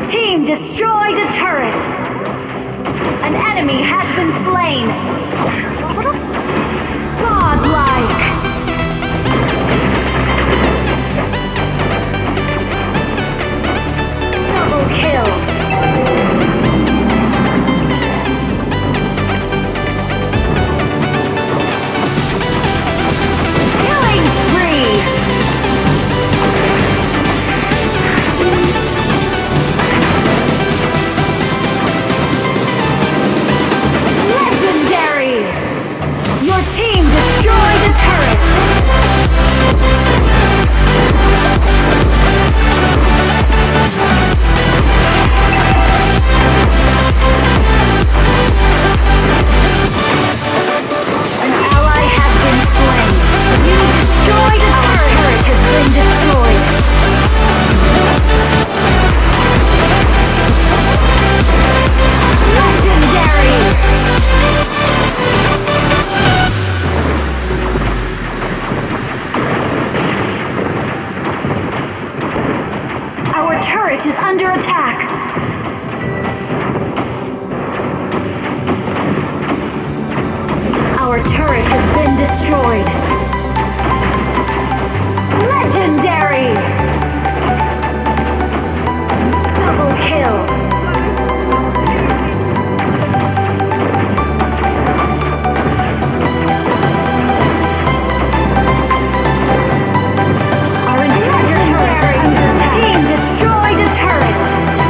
team destroyed a turret. An enemy has been slain. Godlike. Double kill. Killing spree. Legendary. Your team destroyed a turret. An ally has been slain. You destroyed a turret. Turret has been destroyed. Legendary. Our turret is under attack. Our turret has been destroyed. Legendary! Double kill. Our entire team destroyed a turret.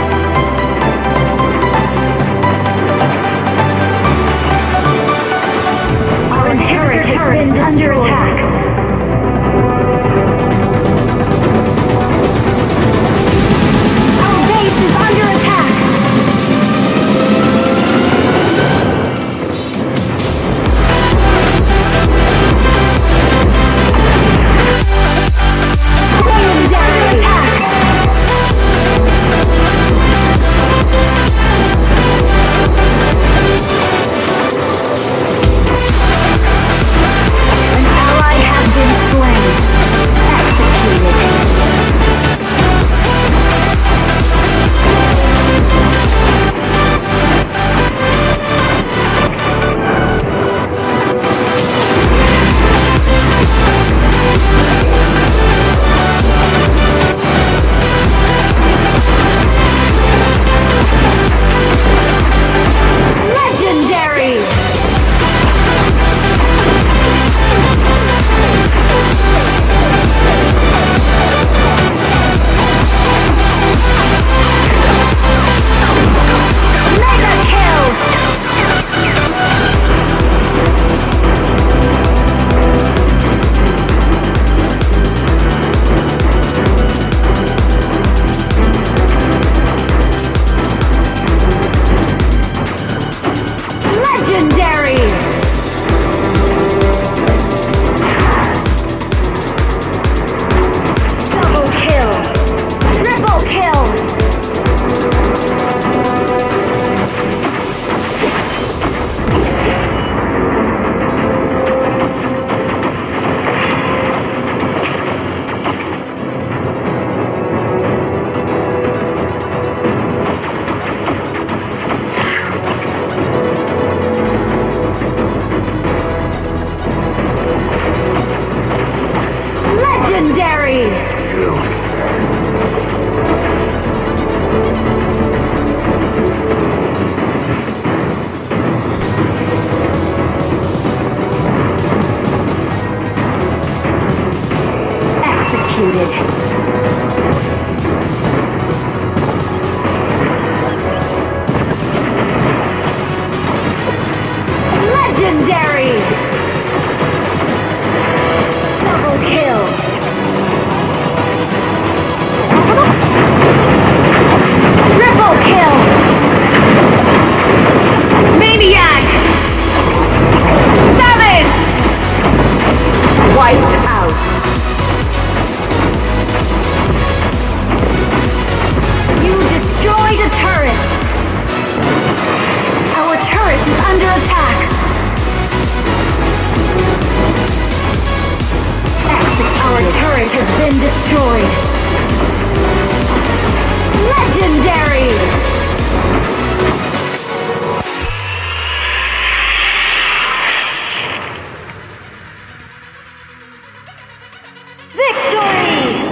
Our turret has been under attack. Our base is under attack. Legendary attack. An ally has been slain. Executed. Legendary! Mega kill! Legendary! Double kill! Triple kill! Legendary! Executed. Legendary! Double kill! Triple kill! Maniac! Savage! Wiped out. You destroyed a turret. Our turret is under attack. Our turret has been destroyed. Legendary! victory!